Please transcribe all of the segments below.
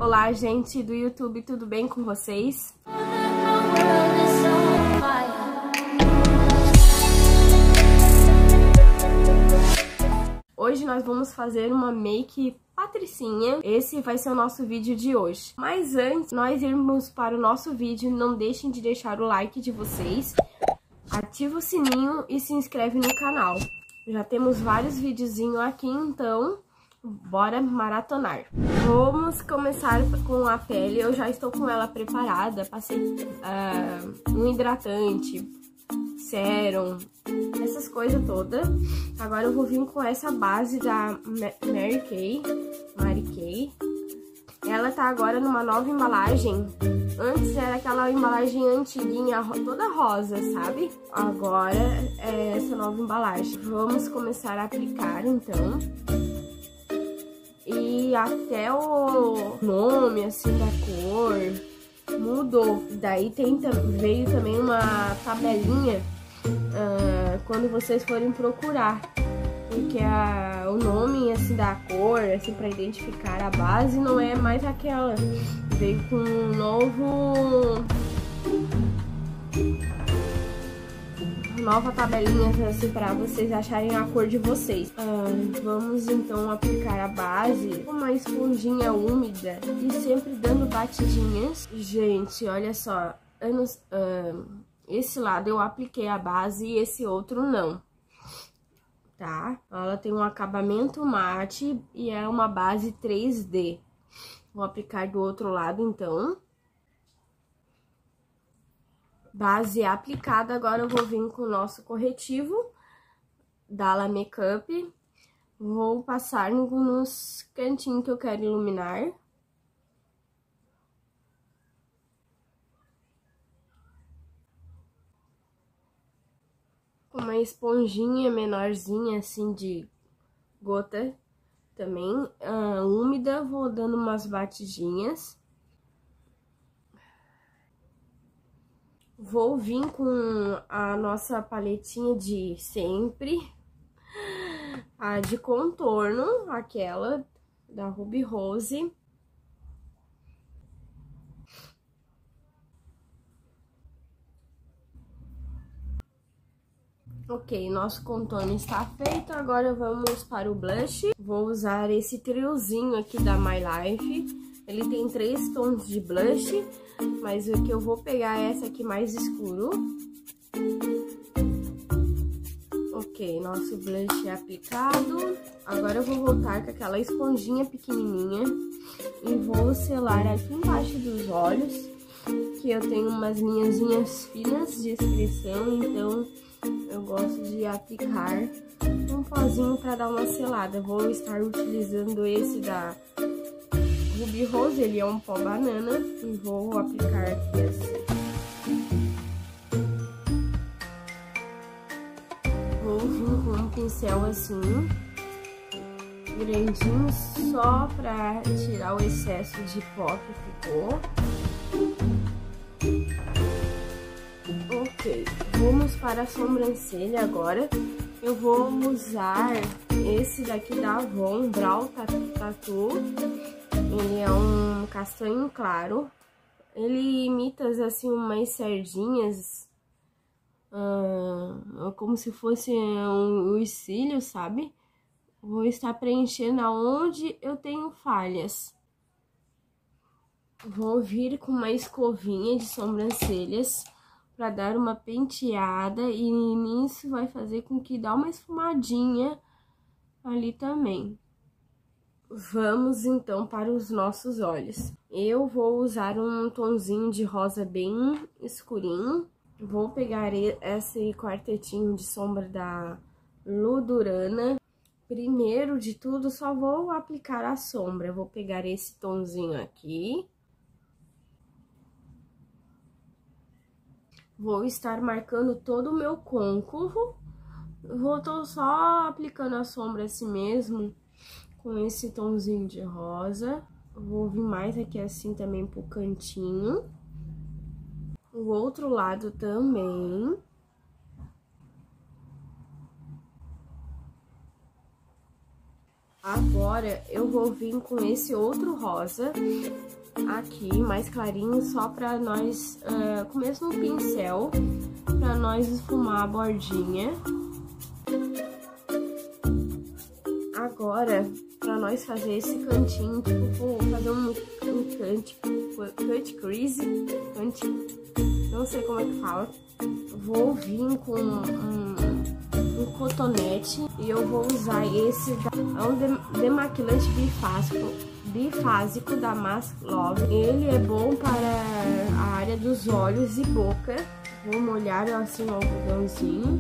Olá, gente do YouTube, tudo bem com vocês? Hoje nós vamos fazer uma make patricinha. Esse vai ser o nosso vídeo de hoje. Mas antes de nós irmos para o nosso vídeo, não deixem de deixar o like de vocês, ativa o sininho e se inscreve no canal. Já temos vários videozinhos aqui, então bora maratonar. Vamos começar com a pele. Eu já estou com ela preparada, passei um hidratante, sérum, essas coisas todas. Agora eu vou vir com essa base da Mary Kay. Ela tá agora numa nova embalagem. Antes era aquela embalagem antiguinha, toda rosa, sabe? Agora é essa nova embalagem. Vamos começar a aplicar, então. E até o nome, assim, da cor mudou. Daí veio também uma tabelinha quando vocês forem procurar. Porque o nome, assim, da cor, assim, pra identificar a base, não é mais aquela. Veio com um nova tabelinha, assim, pra vocês acharem a cor de vocês. Vamos, então, aplicar a base com uma esponjinha úmida e sempre dando batidinhas. Gente, olha só, esse lado eu apliquei a base e esse outro não. Tá? Ela tem um acabamento mate e é uma base 3D. Vou aplicar do outro lado, então. Base aplicada, agora eu vou vir com o nosso corretivo da La Makeup. Vou passar nos cantinhos que eu quero iluminar. Uma esponjinha menorzinha, assim, de gota também, úmida, vou dando umas batidinhas. Vou vir com a nossa paletinha de sempre, a de contorno, aquela da Ruby Rose. Ok, nosso contorno está feito, agora vamos para o blush. Vou usar esse triozinho aqui da My Life. Ele tem 3 tons de blush, mas o que eu vou pegar é essa aqui mais escuro. Ok, nosso blush é aplicado. Agora eu vou voltar com aquela esponjinha pequenininha e vou selar aqui embaixo dos olhos, que eu tenho umas linhazinhas finas de expressão, então eu gosto de aplicar um pozinho para dar uma selada. Vou estar utilizando esse da Ruby Rose, ele é um pó banana, e vou aplicar aqui assim. Vou vir com um pincel assim, grandinho, só para tirar o excesso de pó que ficou. Ok, vamos para a sobrancelha agora. Eu vou usar esse daqui da Avon, Brow Tattoo. Ele é um castanho claro. Ele imita, assim, umas sardinhas, como se fosse os cílios, sabe? Vou estar preenchendo aonde eu tenho falhas. Vou vir com uma escovinha de sobrancelhas para dar uma penteada, e nisso vai fazer com que dá uma esfumadinha ali também. Vamos então para os nossos olhos. Eu vou usar um tonzinho de rosa bem escurinho. Vou pegar esse quartetinho de sombra da Ludurana. Primeiro de tudo, só vou aplicar a sombra. Eu vou pegar esse tonzinho aqui. Vou estar marcando todo o meu côncavo. Tô só aplicando a sombra assim mesmo, com esse tonzinho de rosa. Vou vir mais aqui assim também pro cantinho. O outro lado também. Agora eu vou vir com esse outro rosa aqui, mais clarinho, só pra nós, com o mesmo pincel, pra nós esfumar a bordinha. Agora, pra nós fazer esse cantinho, tipo, vou fazer um cut crease, não sei como é que fala. Vou vir com um cotonete e eu vou usar esse, é um demaquilante bifásico da Mask Love. Ele é bom para a área dos olhos e boca. Vou molhar assim o algodãozinho.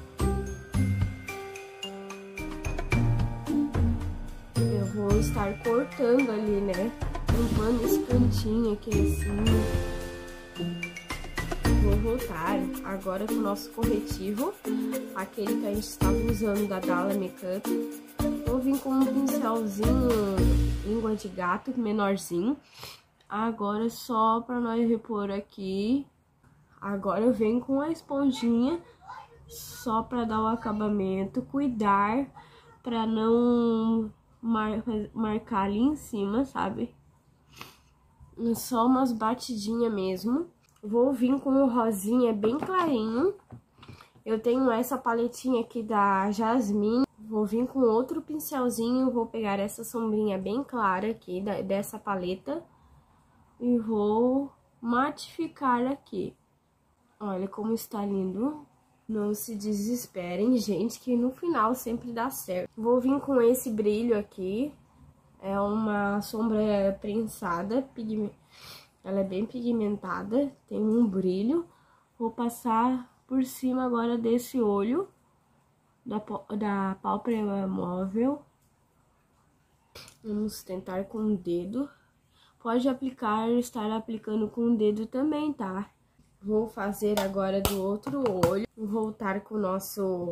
Eu vou estar cortando ali, né? Limpando esse cantinho aqui assim. Vou voltar agora com o nosso corretivo, aquele que a gente estava usando da Dalla Makeup. Vou vir com um pincelzinho língua de gato, menorzinho. Agora só para nós repor aqui. Agora eu venho com a esponjinha, só para dar o acabamento, cuidar para não marcar ali em cima, sabe? Só umas batidinhas mesmo. Vou vir com o rosinha bem clarinho. Eu tenho essa paletinha aqui da Jasmine. Vou vir com outro pincelzinho. Vou pegar essa sombrinha bem clara aqui dessa paleta. E vou matificar aqui. Olha como está lindo. Não se desesperem, gente, que no final sempre dá certo. Vou vir com esse brilho aqui. É uma sombra prensada, ela é bem pigmentada, tem um brilho. Vou passar por cima agora desse olho, da pálpebra móvel. Vamos tentar com o dedo. Pode estar aplicando com o dedo também, tá? Vou fazer agora do outro olho. Vou voltar com o nosso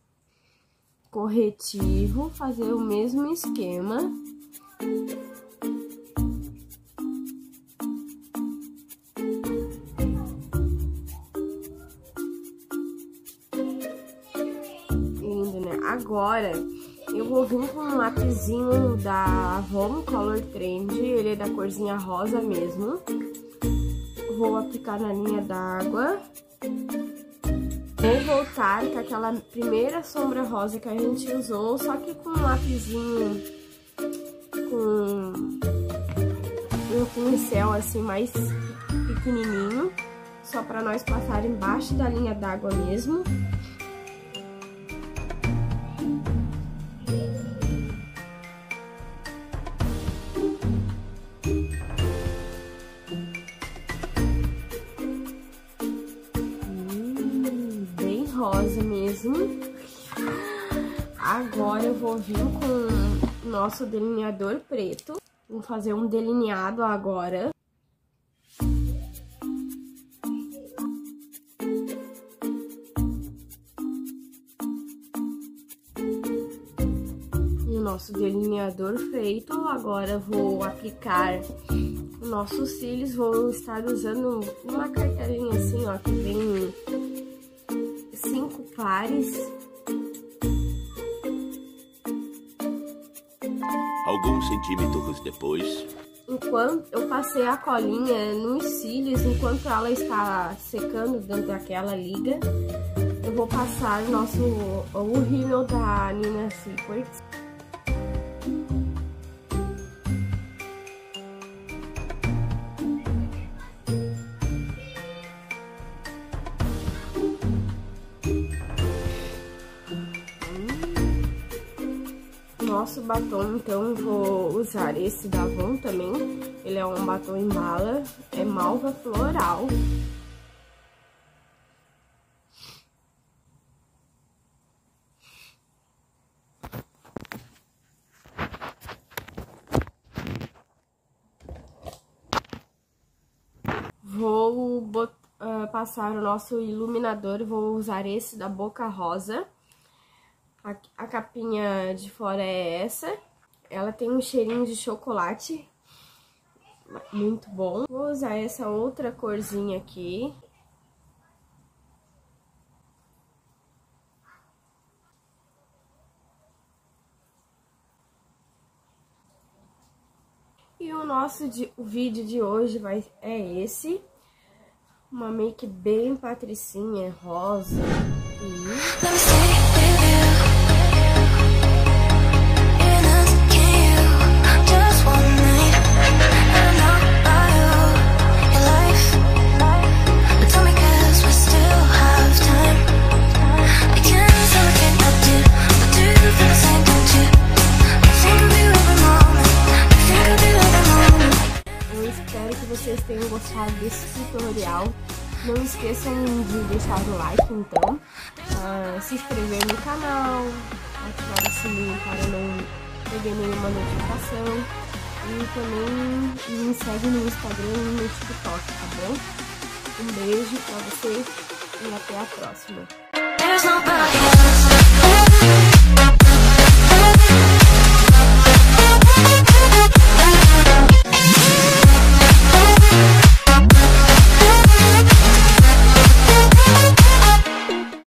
corretivo, fazer o mesmo esquema. Lindo, né? Agora eu vou vir com um lapisinho da Avon Color Trend, ele é da corzinha rosa mesmo. Vou aplicar na linha d'água. Vou voltar com aquela primeira sombra rosa que a gente usou, só que com um lapisinho, com um pincel assim mais pequenininho, só para nós passar embaixo da linha d'água mesmo. Bem rosa mesmo. Agora eu vou vir com o nosso delineador preto. Vou fazer um delineado agora. O nosso delineador feito. Agora vou aplicar os nossos cílios. Vou estar usando uma cartelinha assim, ó, que vem 5 pares. Alguns centímetros depois, enquanto eu passei a colinha nos cílios, enquanto ela está secando dentro daquela liga, eu vou passar o rímel da Nina Secrets. Nosso batom, então, vou usar esse da Avon também. Ele é um batom em bala, é malva floral. Vou passar o nosso iluminador, vou usar esse da Boca Rosa. A capinha de fora é essa. Ela tem um cheirinho de chocolate, muito bom. Vou usar essa outra corzinha aqui. o vídeo de hoje é esse. Uma make bem patricinha, rosa. Vocês tenham gostado desse tutorial. Não esqueçam de deixar o like, então, se inscrever no canal, ativar o sininho para não perder nenhuma notificação e também me segue no Instagram e no TikTok, tá bom? Um beijo pra você e até a próxima.